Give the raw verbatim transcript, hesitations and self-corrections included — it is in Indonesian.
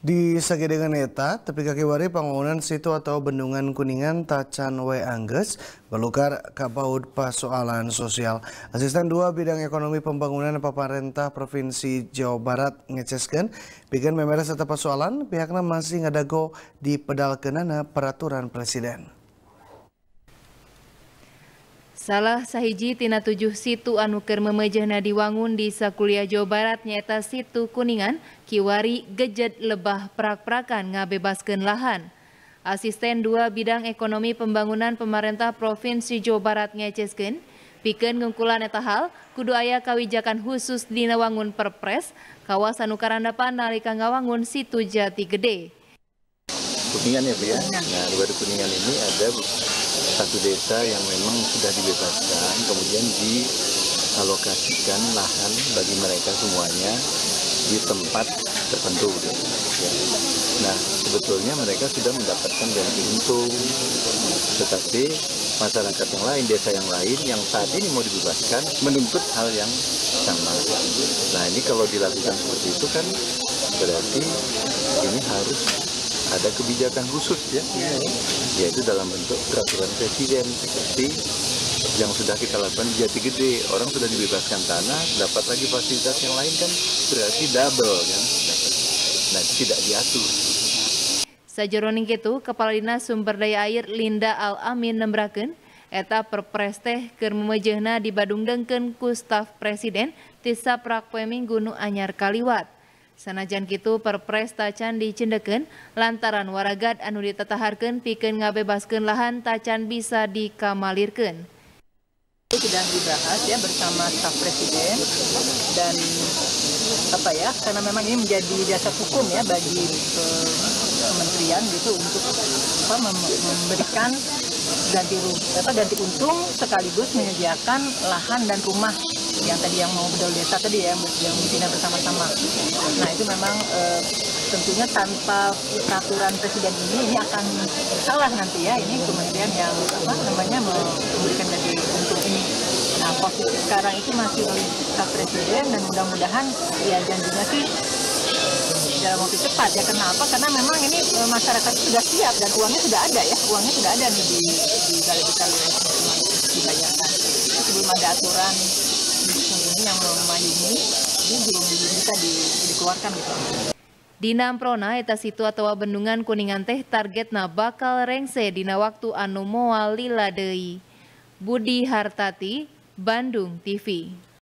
Di sagedeungan eta, tepi kakiwari pembangunan situ atau bendungan Kuningan tacan we anggeus belukar ka paud pasoalan sosial. Asisten dua bidang ekonomi pembangunan pemerintah Provinsi Jawa Barat ngeceskeun pikeun memeres eta pasoalan pihakna masih ngadago dipedalkeunana peraturan presiden. Salah sahiji tina tujuh situ anu keur memejehna diwangun di sakuliah Jawa Barat nyaeta situ Kuningan, kiwari gejed lebah prak-prakan ngabebaskeun lahan. Asisten dua bidang ekonomi pembangunan pemerintah Provinsi Jawa Barat ngeceskeun, pikeun ngungkulan eta hal kudu aya kawijakan khusus dina wangun perpres kawasan nu karandapan nalika ngawangun situ Jati Gede. Kuningan ya Bu ya. Nah, di Waduk Kuningan ini ada satu desa yang memang sudah dibebaskan, kemudian dialokasikan lahan bagi mereka semuanya di tempat tertentu. Ya. Nah, sebetulnya mereka sudah mendapatkan ganti untung, tetapi masyarakat yang lain, desa yang lain yang saat ini mau dibebaskan menuntut hal yang sama. Nah, ini kalau dilakukan seperti itu kan berarti ini harus ada kebijakan khusus ya, yaitu dalam bentuk peraturan presiden seperti yang sudah kita lakukan di Jati Gede. Orang sudah dibebaskan tanah, dapat lagi fasilitas yang lain kan berarti double kan. Nah, itu tidak diatur. Sajeroning kitu, Kepala Dinas Sumber Daya Air Linda Al-Amin nembrakeun eta perpres teh keur memejehna dibadungdengkeun ku staf presiden ti saprak poe Minggu nu anyar kaliwat. Sanajan kitu perpres tacan dicendekeun lantaran waragad anu ditataharkeun pikeun ngabebaskeun lahan tacan bisa dikamalirkeun. Sudah dibahas ya bersama staf presiden dan apa ya, karena memang ini menjadi dasar hukum ya bagi uh, kementerian gitu untuk apa, memberikan ganti apa ganti untung sekaligus menyediakan lahan dan rumah yang tadi yang mau bedol desa tadi ya yang dibina bersama-sama. Nah itu memang e, tentunya tanpa peraturan presiden ini ini akan salah nanti ya, ini kementerian yang apa namanya memberikan ganti untung ini. Nah posisi sekarang itu masih oleh staf presiden dan mudah-mudahan ya janjinya sih dalam waktu cepat ya. Kenapa? Karena memang ini e, masyarakat sudah siap dan uangnya sudah ada ya, uangnya sudah ada nih di di balai besar dibayarkan. Sebelum ada aturan ini yang memayungi, ini belum bisa di, dikeluarkan gitu. Dina amprona eta situ atawa bendungan Kuningan teh targetna bakal rengse dina waktu anu moal lila deui. Budi Hartati, Bandung T V.